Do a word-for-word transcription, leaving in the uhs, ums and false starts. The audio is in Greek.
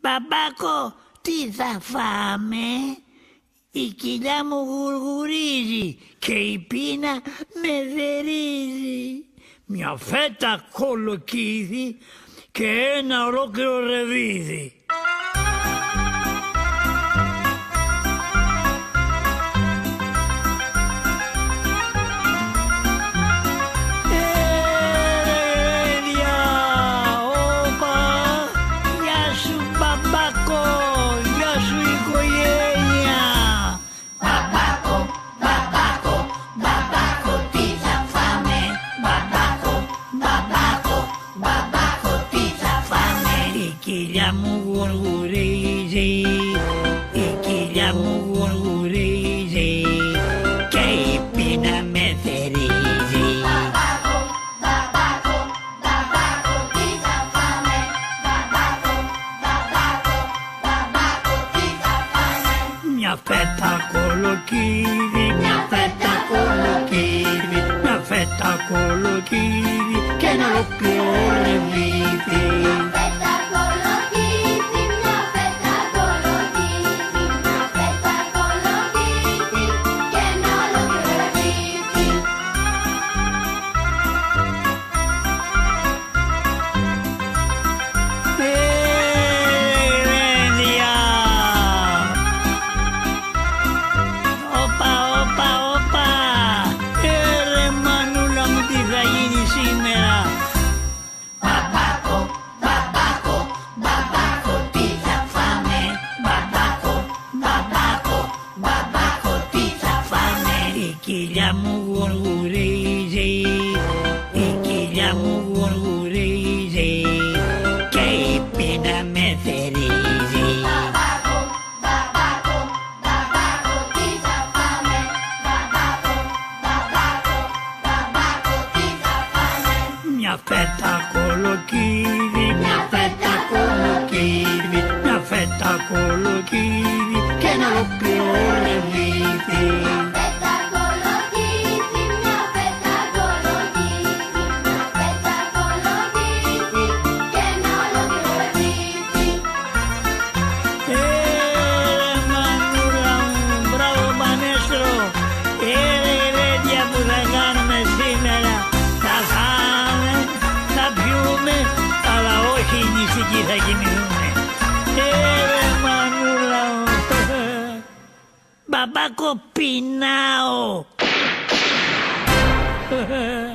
Μπαμπάκο, τι θα φάμε? Η κοιλιά μου γουργουρίζει και η πείνα με δερίζει. Μια φέτα κολοκύδι και ένα ολόκληρο ρεβίδι. Η κοιλιά μου γουργουρίζει, η κοιλιά μου γουργουρίζει και η πείνα με θερίζει. Μπαμπάκο, μπαμπάκο, μπαμπάκο, τι θα φάμε? Μπαμπάκο, μπαμπάκο, μπαμπάκο, τι θα φάμε? Μια φέτα κολοκύδι, μια φέτα κολοκύδι, μια φέτα κολοκύδι και ένα ολόκληρο ρεβίδι. Η κοιλιά μου γουργουρίζει, η κοιλιά μου γουργουρίζει και η πείνα με θερίζει. Μπαμπάκο, μπαμπάκο, μπαμπάκο, τι θα φάμε? Μπαμπάκο, μπαμπάκο, μπαμπάκο, τι θα φάμε? Μια φέτα κολοκύδι, μια φέτα κολοκύδι, μια φέτα κολοκύδι και ένα ολόκληρο ρεβίδι. Εκεί θα κοιμηθούμε. Ε, μανούλα μου. Μπαμπάκο, πεινάω.